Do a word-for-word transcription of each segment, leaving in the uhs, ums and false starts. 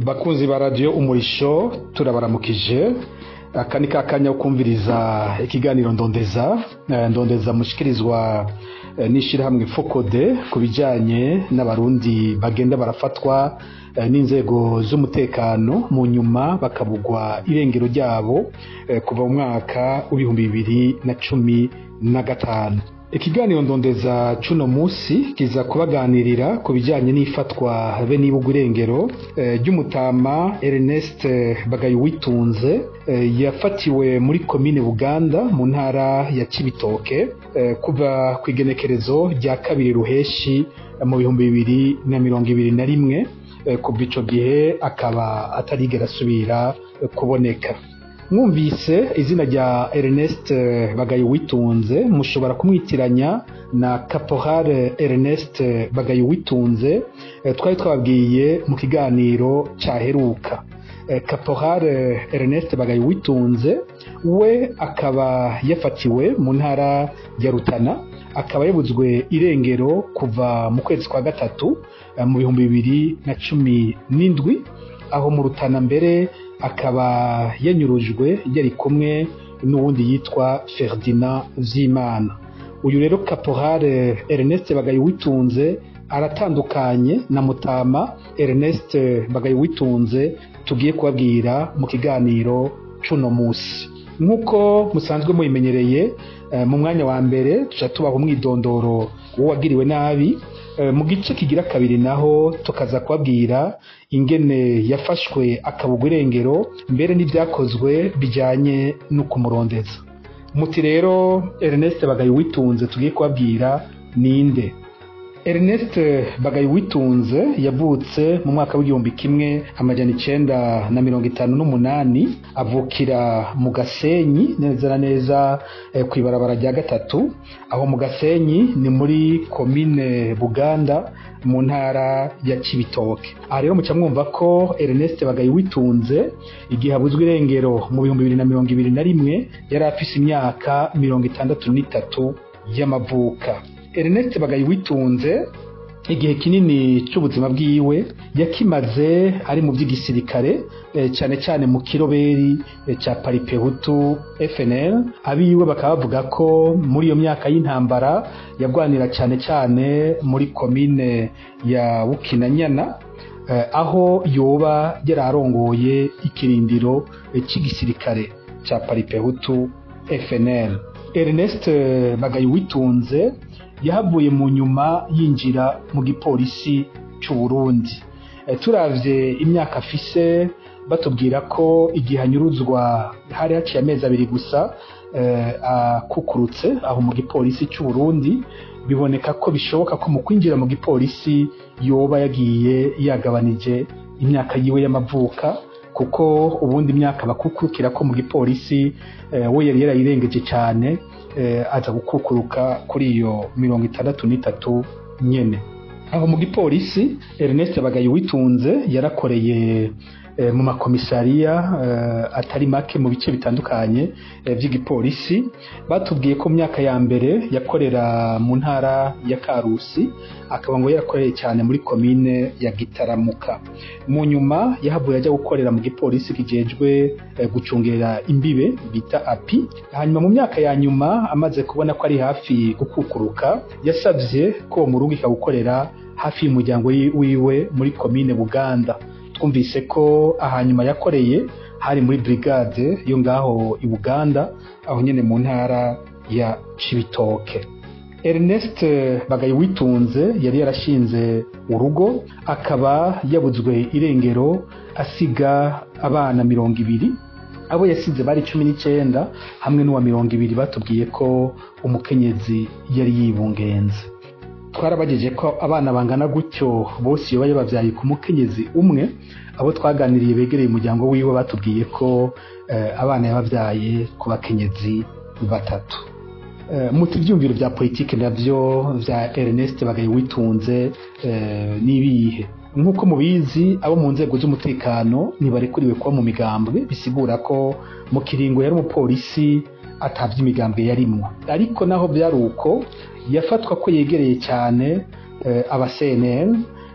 bakunzi ba radio umurisho turabaramukije. Aka ni kakanya ukumviriza ikiganiro ndondeza ndondeza mushikirizwa n'ishirahamwe Focode kubijanye n'abarundi bagenda barafatwa n'inzego z'umutekano mu nyuma bakabugwa irengero ryabo kuva mu mwaka w'ibihumbi bibiri na cumi na gatanu. Ikiganiro ndondeza cuno musi kiza kubaganirira kubijanye n'ifatwa be n'ibugwa irengero ry'umutama Ernest Bagayiwitunze yafatiwe muri komine Buganda mu ntara ya Cibitoke kuva kwigenekerezo rya kabiri ruheshi mu bihumbi bibiri na mirongo ibiri na rimwe. Kuva ico gihe akaba atarigera asubira kuboneka. Mwumvise izina rya Ernest Bagayiwitunze mushobora kumwitiranya na Caporal Ernest Bagayiwitunze twari twabwiye mu kiganiro cyaheruka. Caporal Ernest Bagayiwitunze we akaba yafatiwe mu ntara ya Rutana, akaba yabuzwe irengero kuva mu kwezi kwa gatatu mu bihumbi bibiri na cumi n'indwi, aho mu Rutana mbere akaba yanyurujwe yari kumwe n'uwundi yitwa Ferdinand Vyimana. Uyu rero Caporal Ernest Bagayiwitunze aratandukanye na mutama Ernest Bagayiwitunze tugiye kubabwira mu kiganiro cuno musi. Nkuko musanzwe muyimenyereye, mu mwanya wa mbere tuca tubaha umwidondoro w'uwagiriwe nabi, mu gice kigira kabiri naho tukaza kubabwira ingene yafashwe akabugwa irengero mbere n'ivyakozwe bijanye no kumurondeza. Muti rero Ernest Bagayiwitunze tugiye kubabwira ninde? Ernest Bagayiwitunze yavutse mu mwaka w'igihumbi kimwe amajana icenda na mirongo itanu n'umunani, avukira mu Gasenyi neza na neza eh, kwibarabara rya gatatu. Aho mu Gasenyi ni muri komine Buganda mu ntara ya Cibitoke. Aha rero muca mwumva ko Ernest Bagayiwitunze igihe abuzwe irengero mu bihumbi bibiri na mirongo ibiri na rimwe yari afise imyaka mirongo itandatu n'itatu y'amavuka. Ernest Bagayiwitunze igihe kinini cy'ubuzima bwiwe yakimaze ari mu by'igisirikare, e, cyane cyane mu kiroberi e, cya Paripehutu F N L. Abiwe bakaba bavuga ko muri iyo myaka y'intambara yagwanira cyane cyane muri komine ya Bukinanyana, e, aho yoba yararongoye ikirindiro e, cy'igisirikare cya Paripehutu F N L. Ernest Bagayiwitunze yahavuye mu nyuma yinjira mu gipolisi cy'u Burundi. E, turavye imyaka afise batubwira ko igihe anyuruzwa hari haciye amezi abiri gusa e, akukurutse aho mu gipolisi cy'u Burundi. Biboneka ko bishoboka ko mu kwinjira mu gipolisi yoba yagiye yagabanije imyaka yiwe y'amavuka, kuko ubundi imyaka bakukurukira ko mu gipolisi e, we yari yarayirengeje cyane, e, aza gukukuruka kuri iyo mirongo itandatu n'itatu nyene. Aho mu gipolisi Ernest Bagayiwitunze yarakoreye e, mu makomisariya e, atari make mu bice bitandukanye e, vy'igipolisi. Batubwiye ko mu myaka ya mbere yakorera mu ntara ya Karusi, akaba ngo yarakoreye cyane muri komine ya Gitaramuka. Mu nyuma yahavuye ajya gukorera mu gipolisi kijejwe e, gucungera imbibe bita A P I. Hanyuma mu myaka ya nyuma amaze kubona ko ari hafi gukukuruka, yasavye ko mu rugo ikagukorera hafi y'umuryango wiwe muri komine Buganda. Twumvise ko ahanyuma yakoreye hari muri brigade yo ngaho i Buganda, aho nyene mu ntara ya Cibitoke. Ernest Bagayiwitunze yari yarashinze urugo, akaba yabuzwe irengero asiga abana mirongo ibiri. Abo yasize bari cumi n'icenda hamwe n'uwa mirongo ibiri batubwiye ko umukenyezi yari yibungenze. Twarabageje ko abana bangana gutyo bose yoba yabavyaye ku mukenyezi umwe. Abo twaganiriye begereye umuryango wiwe batubwiye ko eh, abana yabavyaye ku bakenyezi batatu. Eh, muti ivyumviro vya politike navyo vya Ernest Bagayiwitunze eh, nibihe? Nkuko mubizi abo mu nzego z'umutekano ntibarekuriwe kuba mu migambwe, bisigura ko mu kiringo yari umupolisi atavye imigambwe yarimwo. Ariko naho vyari uko yafatwa ko yegereye cyane eh, aba C N L,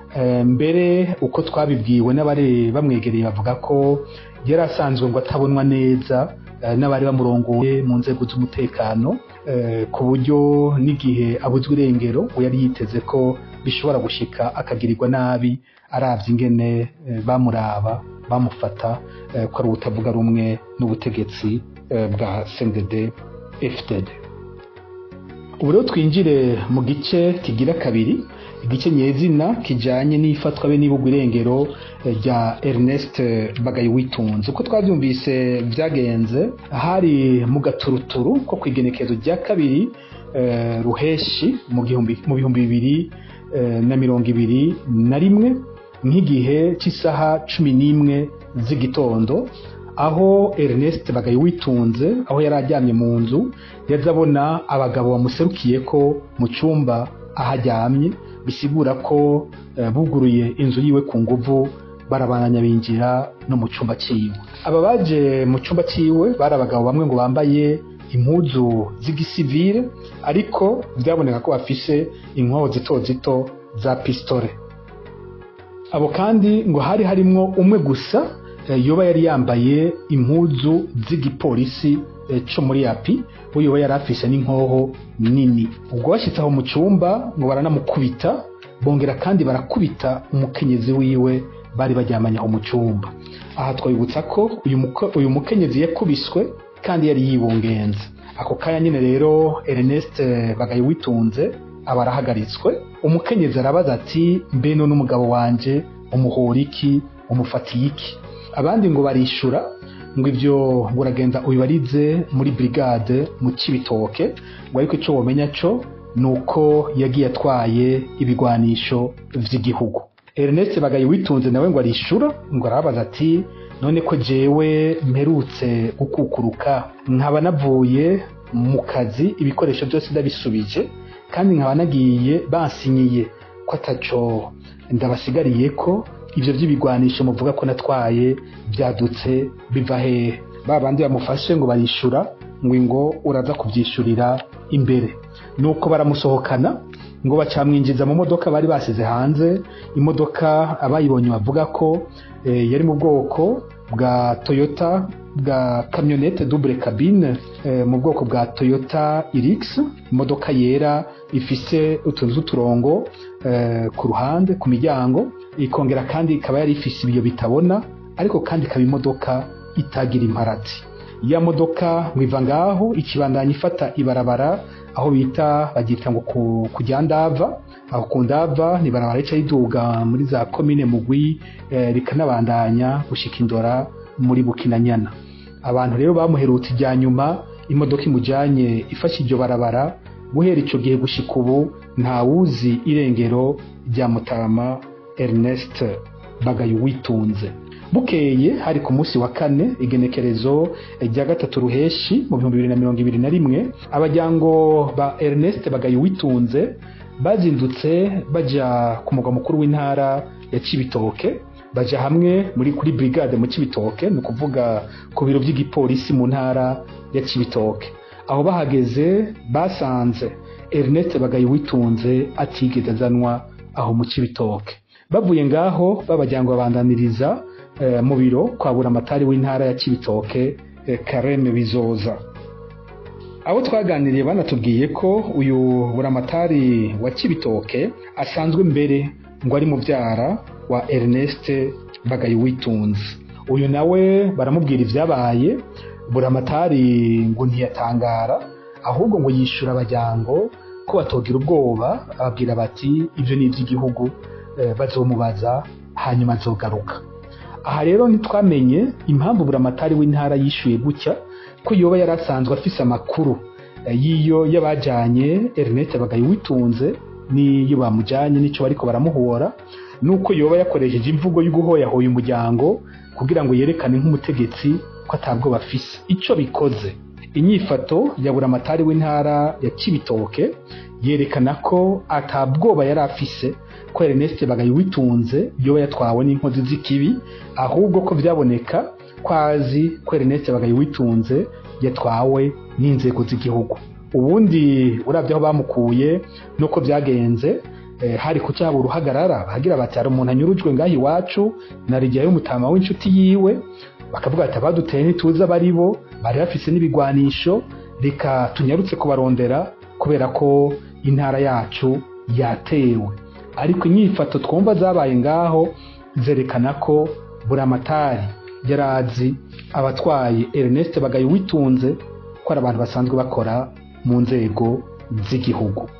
mbere uko twabibwiwe n'abari bamwegereye bavuga ko yari asanzwe ngo atabonwa neza n'abari bamurongoye mu nzego z'umutekano ku buryo n'igihe abuzwe irengero ngo yari yiteze ko bishobora gushika akagirirwa nabi aravye ingene bamuraba bamufata ko ari ubutavuga rumwe n'ubutegetsi bwa C N D D F D D. Ubu rero twinjire mu gice kigira kabiri, igice nyezina kijanye n'ifatwa be n'ibugwa irengero rya Ernest Bagayiwitunze. Uko twavyumvise vyagenze hari mu gaturuturu ko kwigenekezo rya kabiri uh, ruheshi mu gihumbi mu bihumbi bibiri uh, na mirongo ibiri na rimwe nk'igihe cy'isaha cumi n'imwe z'igitondo, aho Ernest Bagayiwitunze aho yari ajyamye mu nzu yazabona abagabo bamuserukiye ko mu cyumba ahajyamye, bisigura ko uh, buguruye inzu yiwe ku nguvu barabananya binjira no mu cyumba cyiwe. Aba baje mu cyumba cyiwe bari abagabo bamwe ngo bambaye impuzu z'igisivile, ariko byaboneka ko bafise inkoho zito zito za pistole. Abo kandi ngo hari harimwo umwe gusa yoba yari yambaye impuzu z'igipolisi cyo muri api, we yoba yari afise n'inkoho nini. Ubwo bashyitse aho mu cyumba ngo baranamukubita, bongera kandi barakubita umukenyezi wiwe bari bajyamanye aho mu cyumba. Aha twabibutsa ko uyu uyu mukenyezi yakubiswe kandi yari yibungenze. Ako kanya nyine rero Ernest Bagayiwitunze aba arahagaritswe. Umukenyezi arabaza ati mbe none umugabo wanje umuhora iki, umufatiye iki? Abandi ngo barishura ngo ivyo buragenda ubibarize muri brigade mu Cibitoke, ngo ariko ico womenya cyo nuko yagiye atwaye ibigwanisho vy'igihugu. Ernest Bagayiwitunze nawe ngo arishura ngo arabaza ati none ko jewe mperutse gukukuruka nkaba navuye mu kazi ibikoresho byose ndabisubije, kandi nkaba nagiye bansinyiye ko ataco ndabasigariye ko ivyo vy'ibigwanisho muvuga ko natwaye byadutse biva hehe? Babandi bamufashe ngo barishura ngo ngo uraza kuvyishurira imbere. Nuko baramusohokana ngo bacamwinjiza mu modoka bari basize hanze. Imodoka abayibonye bavuga ko e, yari mu bwoko bwa Toyota bwa camionette double cabine, e, mu bwoko bwa Toyota Hilux, imodoka yera ifise utuntu turongo e, ku ruhande ku miryango, ikongera kandi ikaba yari ifise ibiyo bitabona, ariko kandi ikaba imodoka itagira imparati. Ya modoka mwiva ngaho ikibandanya ifata ibarabara aho bita bagita ngo kujya Ndava. Aho ku Ndava ni barabara ica iduga muri za komine Mugwi, eh, rikanabandanya gushika Indora muri Bukinanyana. Abantu rero bamuherutse ijya nyuma imodoka imujanye ifashe iryo barabara, guhera ico gihe gushika ubu nta wuzi irengero rya Mutama Ernest Bagayiwitunze. Bukeye hari ku munsi wa kane igenekerezo rya gatatu ruheshi mu bihumbi bibiri na mirongo ibiri na rimwe, abajyango ba Ernest Bagayiwitunze bazindutse baja ku mugwa mukuru w'intara ya Cibitoke, baja hamwe muri kuri brigade mu Cibitoke, no kuvuga ku biro by'igipolisi mu ntara ya Cibitoke. Aho bahageze basanze Ernest Bagayiwitunze atigeze azanwa aho mu Cibitoke. Bavuye ngaho babajyango babandaniriza e, mu biro kwa buramatari w'intara ya Cibitoke, e, Kareme Bizoza. Abo twaganiriye banatubwiye ko uyu buramatari wa Cibitoke asanzwe mbere ngo ari muvyara wa Ernest Bagayiwitunze. Uyu nawe baramubwira ivyabaye, buramatari ngo ntiyatangara, ahubwo ngo yishura abajyango ko batogira ubwoba, ababwira bati ivyo ni ivy'igihugu, e, bazomubaza hanyuma azogaruka. Aha rero ntitwamenye impamvu buramatari w'intara yishuye gutya, ko yoba yarasanzwe afise amakuru e, yiyo yabajanye Ernest Bagayiwitunze niyo bamujanye nico bariko baramuhora, nuko yoba yakoresheje imvugo y'uguhoyahoya umuryango kugira ngo yerekane nk'umutegetsi ko atabwo bafise. Ico bikoze inyifato ya buramatari w'intara ya Cibitoke yerekana ko atabwoba yari afise ko Ernest Bagayiwitunze yoba yatwawe n'inkozi z'ikibi, ahubwo ko vyaboneka kwazi ko Ernest Bagayiwitunze yatwawe n'inzego z'igihugu. Ubundi uravye aho bamukuye nuko vyagenze, eh, hari kucaba uruhagarara bagira bati hari umuntu anyurujwe ngaho iwacu narijya y'umutama w'inshuti yiwe, bakavuga ati abaduteye ntituzi abari bo, bari bafise n'ibigwanisho, reka tunyarutse kubarondera kubera ko intara yacu yatewe. Ariko inyifato twumva zabaye ngaho zerekana ko Buramatari yarazi abatwaye Ernest Bagayiwitunze ko ari abantu basanzwe bakora mu nzego z'igihugu.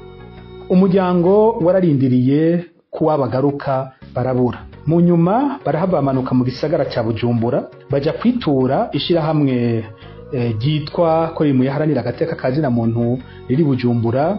Umuryango wararindiriye kuwa bagaruka barabura. Mu nyuma barahabamanuka mu gisagara ca Bujumbura baja kwitura ishirahamwe ryitwa ko rimuyaharanira agateka kazina muntu riri Bujumbura,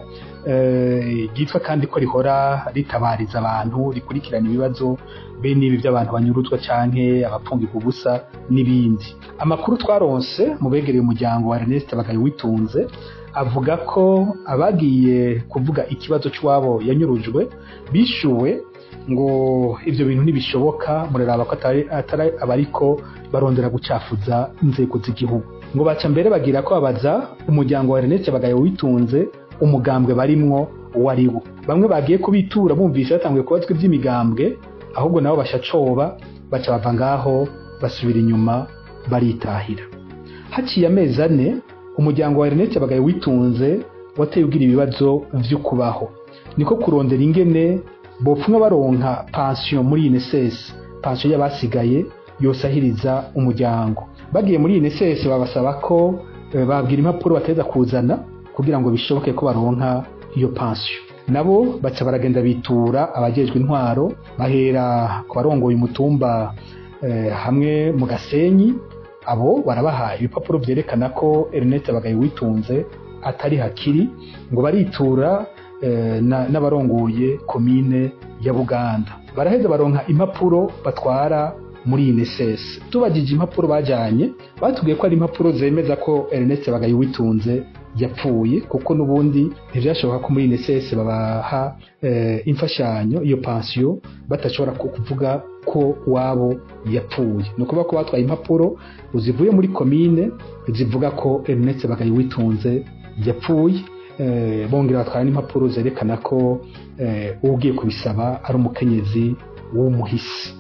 ryitwa kandi ko rihora ritabariza abantu rikurikirana ibibazo bene ibi by'abantu banyurutwa canke abapfungirwa ubusa n'ibindi. Amakuru twaronse mu begereye umuryango wa Ernest Bagayiwitunze avuga ko abagiye kuvuga ikibazo cy'wabo yanyurujwe bishuwe ngo ivyo bintu ntibishoboka, muraraba ko atari atari abariko barondera gucafuza inzego z'igihugu. Ngo baca mbere bagira ko babaza umuryango wa Ernest Bagayiwitunze umugambwe barimwo wariwo. Bamwe bagiye kubitura bumvise batanguye kubazwa iby'imigambwe, ahubwo nabo bashacoba baca bava ngaho basubira inyuma baritahira. Haciye amezi ane umuryango wa Ernest Bagayiwitunze wateye ugira ibibazo vyo kubaho, niko kurondera ingene bopfumwa baronka pension muri I N S S, pension y'abasigaye yosahiriza umuryango. Bagiye muri I N S S babasaba ko e, babwira impapuro bateza kuzana kugira ngo bishoboke ko baronka iyo pension. Nabo baca baragenda bitura abajejwe intwaro, bahera ku barongoye umutumba e, hamwe mu Gasenyi. Abo barabaha ibipapuro vyerekana ko Ernest Bagayiwitunze atari hakiri, ngo baritura e, n'abarongoye komine ya Buganda. Baraheza baronka impapuro batwara muri I N S S. Tubajije impapuro bajanye batubwiye ko ari impapuro zemeza ko Ernest Bagayiwitunze yapfuye, kuko nubundi ntivyashoboka ko muri I N S S babaha e, imfashanyo iyo pension batashobora kuvuga ko wabo yapfuye. Nukuvuga ko batwaye impapuro uzivuye muri komine zivuga ko Ernest Bagayiwitunze yapfuye, e, bongera batwara n'impapuro zerekana ko e, ugiye kubisaba ari umukenyezi w'umuhisi.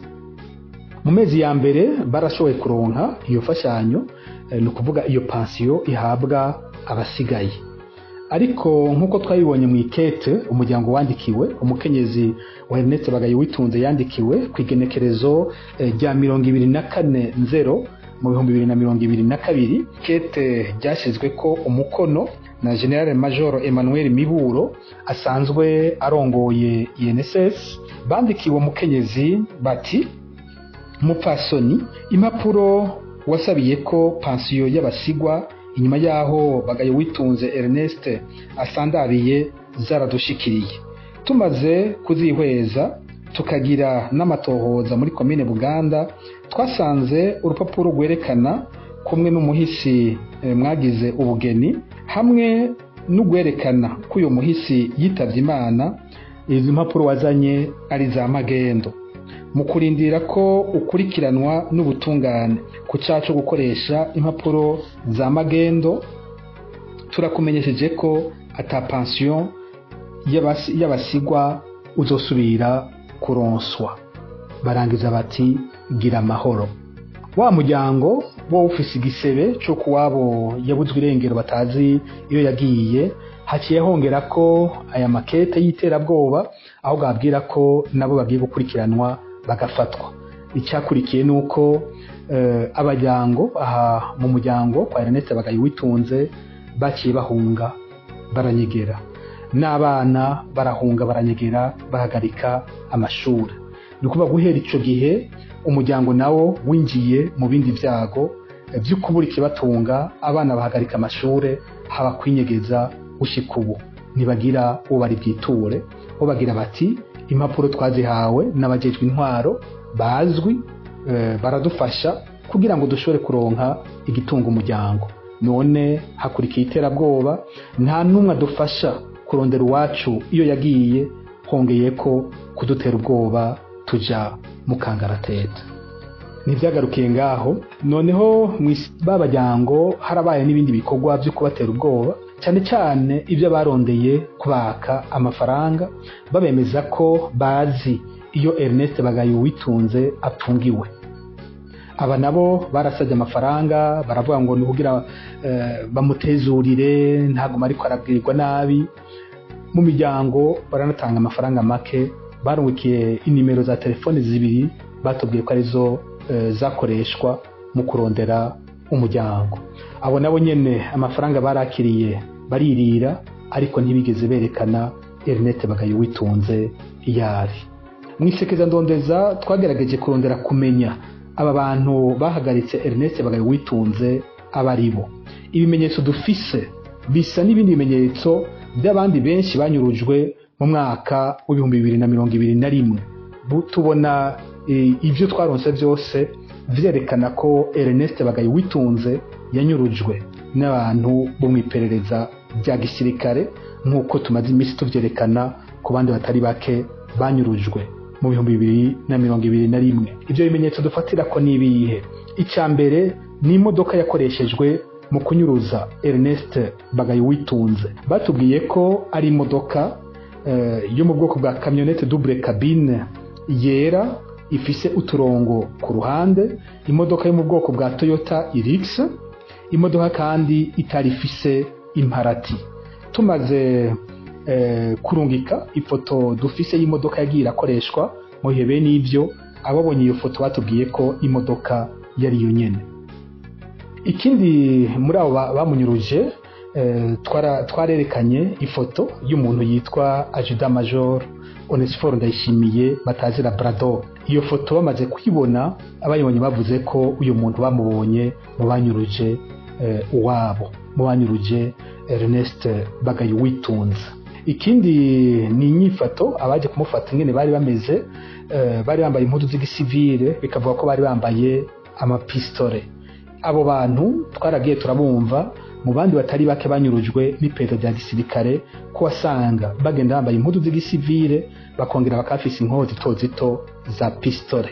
Mu mezi ya mbere barashoboye kuronka iyo fashanyo, e, nukuvuga iyo pension ihabwa abasigaye. Ariko nkuko twabibonye mu ikete umuryango wandikiwe, umukenyezi wa Ernest Bagayiwitunze yandikiwe kwigenekerezo rya mirongo ibiri na kane nzero mu bihumbi bibiri na mirongo ibiri na kabiri, kete ryashizwe ko umukono na General Major Emmanuel Miburo asanzwe arongoye I N S S. Bandikiwe umukenyezi bati: Mupfasoni, impapuro wasabiye ko pension y'abasigwa inyuma yaho Bagayiwitunze Ernest asandabiye zaradushikiriye. Tumaze kuzihweza tukagira n'amatohoza muri komine Buganda, twasanze urupapuro rwerekana kumwe n'umuhisi e, mwagize ubugeni hamwe n'ugwerekana ko uyo muhisi yitavye Imana. Izi mpapuro wazanye ari za magendo. Mu kurindira ko ukurikiranwa n'ubutungane ku cyacu gukoresha impapuro za magendo, turakumenyesheje ko ata pension y'abasigwa uzosubira kuronswa. Barangiza bati gira amahoro. Wa muryango wo ufise igisebe cyo kuwabo yabuzwe irengero batazi iyo yagiye, haciye hongera ko aya makete y'iterabwoba aho gabwira ko nabo bagiye gukurikiranwa bagafatwa. Icyakurikiye nuko uh, abajyango aha mu muryango kwa Ernest Bagayiwitunze baciye bahunga baranyegera, n'abana barahunga baranyegera bahagarika amashuri. Nukuba guhera ico gihe umuryango nawo winjiye mu bindi vyago byo kubura ikibatunga, abana bahagarika amashuri, haba kwinyegeza gushika ubu nibagira uwo bari bwiture, bo bagira bati impapuro twazihawe n'abajejwe intwaro bazwi, e, baradufasha kugira ngo dushobore kuronka igitunga umuryango. None hakurikiye iterabwoba, nta numwe adufasha kurondera uwacu iyo yagiye, hongeye ko kudutera ubwoba tuja mu kangaratete. Nivyagarukiye ngaho, noneho babajyango harabaye n'ibindi bikorwa byo kubatera ubwoba. cyane cyane ibyo barondeye kubaka amafaranga babemeza ko bazi iyo Ernest Bagayowitunze apfungiwe. Aba nabo barasabye amafaranga baravuga ngo nukugira eh, bamutezurire ntaguma ariko arabwirwa nabi. Mu miryango baranatanga amafaranga make, barungikiye inimero za telefone zibiri batubwiye ko arizo eh, zakoreshwa mu kurondera umuryango. Abo nabo nyene amafaranga barakiriye baririra ariko ntibigeze berekana Ernest Bagayowitunze iyari. Mwisekeza ndondeza twagerageje kurondera kumenya aba bantu bahagaritse Ernest Bagayowitunze abaribo. Ibimenyetso dufise bisa n'ibindi bimenyetso by'abandi benshi banyurujwe mu mwaka w'ibihumbi bibiri na mirongo ibiri na rimwe. Tubona e, ibyo twaronse byose vyerekana ko Ernest Bagayowitunze yanyurujwe n'abantu bo mwiperereza bya gisirikare nk'uko tumaze imisi tuvyerekana ku bandi batari bake banyurujwe mu bihumbi bibiri na mirongo ibiri na rimwe. Ibyo bimenyetso dufatira ko nibihe: icya mbere ni imodoka yakoreshejwe mu kunyuruza Ernest Bagayowitunze. Batubwiye ko ari imodoka uh, yo mu bwoko bwa camionette double cabine yera ifise uturongo ku ruhande, imodoka yo mu bwoko bwa Toyota Hilux, imodoka kandi itari ifise imparati. Tumaze eh, kurungika ifoto dufise y'imodoka yagiye irakoreshwa mu bihe bene ivyo, ababonye iyo foto batubwiye ko imodoka yari yo nyene. Ikindi muri abo bamunyuruje eh, twara twarerekanye ifoto y'umuntu yitwa Adjudant Major Onesphore Ndayishimiye batazira Brado. Iyo foto bamaze kuyibona abayibonye bavuze ko uyu muntu bamubonye mu banyuruje eh, uwabo, mu banyuruje Ernest Bagayowitunze. Ikindi ni inyifato abaje kumufata ngene bari bameze, uh, bari bambaye impuzu z'igisivile, bikavuga ko bari bambaye amapistole. Abo bantu twaragiye turabumva mu bandi batari bake banyurujwe n'iperereza rya gisirikare, ko wasanga bagenda bambaye impuzu z'igisivile bakongera bakafisa inkoho zito zito za pistole.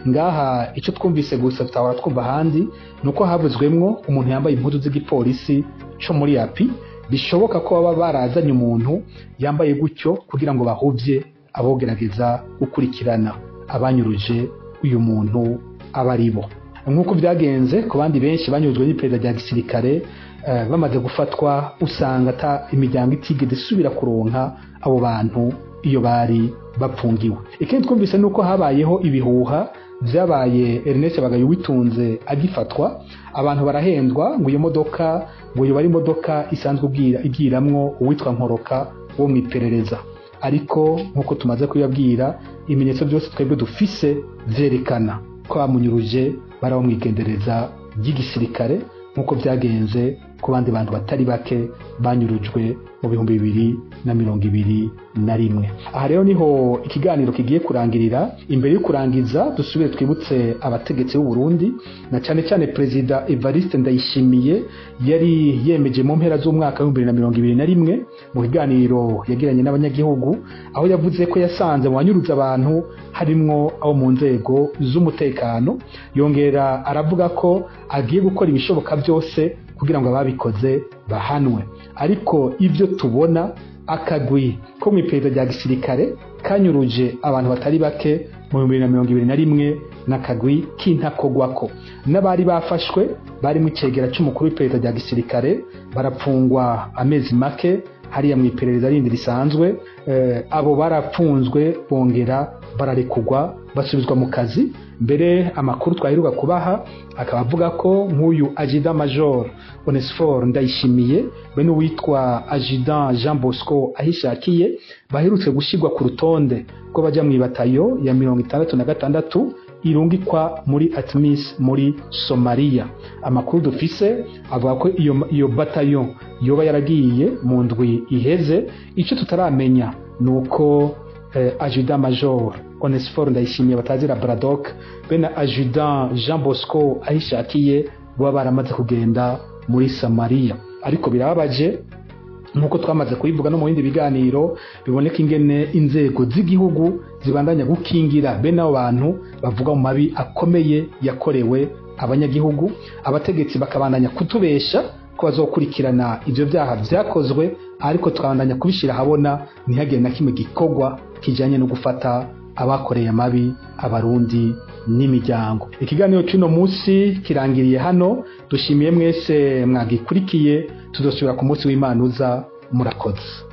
Ngaha icyo twumvise gusa tutahora twumva handi nuko havuzwemwo umuntu yambaye impuzu z'igipolisi cyo muri api. Bishoboka ko baba barazanye umuntu yambaye gutyo kugira ngo bahuvye abogerageza gukurikirana abanyuruje uyu muntu abaribo. Nk'uko byagenze ku bandi benshi banyurujwe n'iperereza rya gisirikare, uh, bamaze gufatwa usanga ata imiryango itigeze isubira kuronka abo bantu iyo bari bapfungiwe. Ikindi twumvise nuko habayeho ibihuha vyabaye Ernest Bagayowitunze agifatwa, abantu barahendwa ngo iyo modoka ngo yo bari imodoka isanzwe ubwira igiramwo uwitwa Nkoroka wo mwiperereza. Ariko nkuko tumaze kuyabwira, ibimenyetso byose twebwe dufise vyerekana ko bamunyuruje baraho mwigendereza ry'igisirikare nkuko byagenze ku bandi bantu batari bake banyurujwe mu bihumbi bibiri na mirongo ibiri na rimwe. Aha rero niho ikiganiro kigiye kurangirira. Imbere yo kurangiza dusubire twibutse abategetsi b'u Burundi, na cyane cyane Perezida Evariste Ndayishimiye yari yemeje mu mpera z'umwaka w'ibihumbi bibiri na mirongo ibiri na rimwe mu kiganiro yagiranye n'abanyagihugu, aho yavuze ko yasanze mu banyuruza abantu harimwo abo mu nzego z'umutekano. Yongera aravuga ko agiye gukora ibishoboka byose kugira ngo ababikoze bahanwe. Ariko ibyo tubona, akagwi ko mwiperereza rya gisirikare kanyuruje abantu batari bake mu bibiri na mirongo ibiri na rimwe n'akagwi k'intakogwako. N'abari bafashwe bari mu cegera cy'umukuru w'iperereza rya gisirikare barapfungwa amezi make hariya mu iperereza rindi risanzwe. Eh, abo barapfunzwe bongera bararekugwa basubizwa mu kazi. Mbere amakuru twaheruka kubaha akaba avuga ko nk'uyu Adjudant Major Onesphore Ndayishimiye be n'uwitwa Adjudant Jean Bosco Ahishakiye baherutse gushigwa ku rutonde ko baja mu ibatayo ya mirongo itandatu na gatandatu irungikwa muri Atmis muri Somalia. Amakuru dufise avuga ko iyo iyo batayo yoba yaragiye mu ndwi iheze. Icyo tutaramenya nuko eh, Adjudant Major Onesphore Ndayishimiye batazira Braddock be na Adjudant Jean Bosco Ahishakiye baba baramaze kugenda muri Somalia. Ariko birababaje nkuko twamaze kubivuga no mu bindi biganiro, biboneka ingene inzego z'igihugu zibandanya gukingira bene abo bantu bavuga mu mabi akomeye yakorewe abanyagihugu. Abategetsi bakabandanya kutubesha ko bazokurikirana ivyo vyaha vyakozwe ariko tukabandanya kubishira habona ntihagire na kimwe gikorwa kijanye no gufata abakoreye amabi abarundi n'imiryango. Ikiganiro cy'uno munsi kirangiriye hano, dushimiye mwese mwagikurikiye, tuzosubira ku munsi w'Imana uza. Murakoze.